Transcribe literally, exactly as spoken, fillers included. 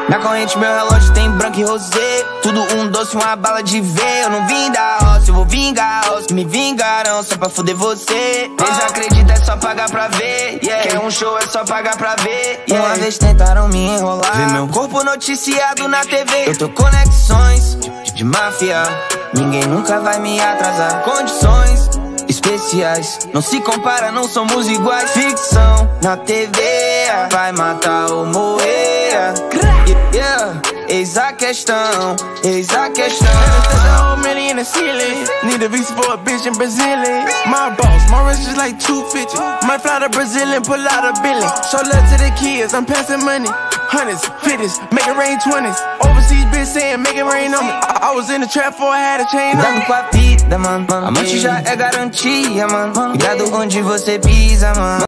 Na corrente meu relógio tem branco e rosé. Tudo um doce, uma bala de ver. Eu não vim da roça, eu vou vingar os que me vingaram só pra fuder você. Desacredita, é só pagar pra ver, yeah. Quer um show, é só pagar pra ver, yeah. Uma vez tentaram me enrolar, ver meu corpo noticiado na T V. Eu tô conexões de, de máfia, ninguém nunca vai me atrasar. Condições especiais, não se compara, não somos iguais. Ficção na T V, vai matar ou morrer, yeah. Eis a questão, eis a questão. In the ceiling, need a visa for a bitch in Brazilian. My boss, my wrist is like two fifty. Might fly to Brazil and pull out a billion. Show love to the kids, I'm passing money. Hundreds, fifties, make it rain twenties. Overseas bitch saying make it rain on me. I, I was in the trap before I had a chain on me. Cuidado com a vida, mano. Amante já é garantia, mano. Cuidado onde você pisa, mano.